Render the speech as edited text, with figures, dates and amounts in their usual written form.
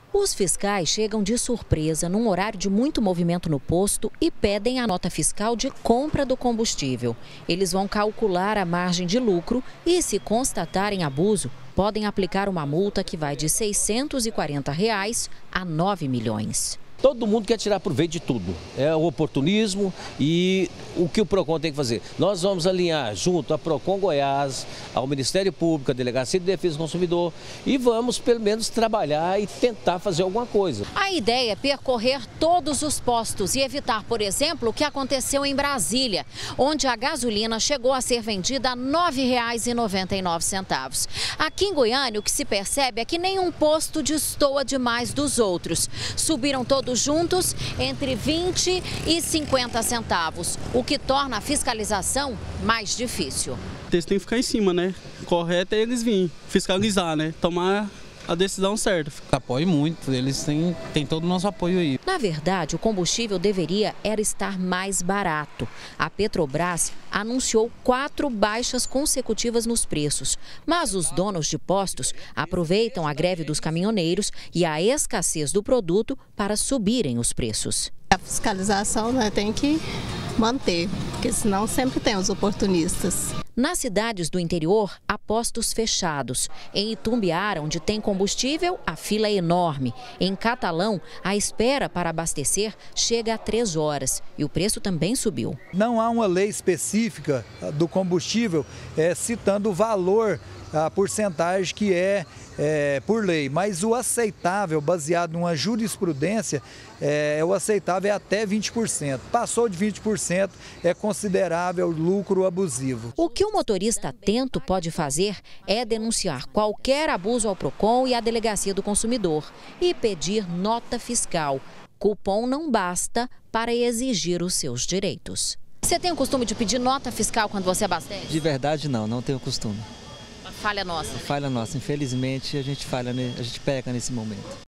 Os fiscais chegam de surpresa num horário de muito movimento no posto e pedem a nota fiscal de compra do combustível. Eles vão calcular a margem de lucro e, se constatarem abuso, podem aplicar uma multa que vai de R$ 640 a 9 milhões. Todo mundo quer tirar proveito de tudo, é o oportunismo e o que o PROCON tem que fazer. Nós vamos alinhar junto a PROCON Goiás, ao Ministério Público, à Delegacia de Defesa do Consumidor e vamos pelo menos trabalhar e tentar fazer alguma coisa. A ideia é percorrer todos os postos e evitar, por exemplo, o que aconteceu em Brasília, onde a gasolina chegou a ser vendida a R$ 9,99. Aqui em Goiânia, o que se percebe é que nenhum posto destoa demais dos outros. Subiram todos juntos entre 20 e 50 centavos, o que torna a fiscalização mais difícil. Eles têm que ficar em cima, né? Correto é eles virem fiscalizar, né? Tomar a decisão certa. Apoio muito, eles têm todo o nosso apoio aí. Na verdade, o combustível deveria estar mais barato. A Petrobras anunciou 4 baixas consecutivas nos preços, mas os donos de postos aproveitam a greve dos caminhoneiros e a escassez do produto para subirem os preços. A fiscalização, né, tem que manter, porque senão sempre tem os oportunistas. Nas cidades do interior, há postos fechados. Em Itumbiara, onde tem combustível, a fila é enorme. Em Catalão, a espera para abastecer chega a 3 horas e o preço também subiu. Não há uma lei específica do combustível citando o valor, a porcentagem que é por lei, mas o aceitável, baseado numa jurisprudência, o aceitável é até 20%. Passou de 20%, é considerável lucro abusivo. O que o motorista atento pode fazer é denunciar qualquer abuso ao PROCON e à Delegacia do Consumidor e pedir nota fiscal. Cupom não basta para exigir os seus direitos. Você tem o costume de pedir nota fiscal quando você abastece? De verdade não tenho costume. Falha nossa. Falha nossa, infelizmente a gente falha, a gente peca nesse momento.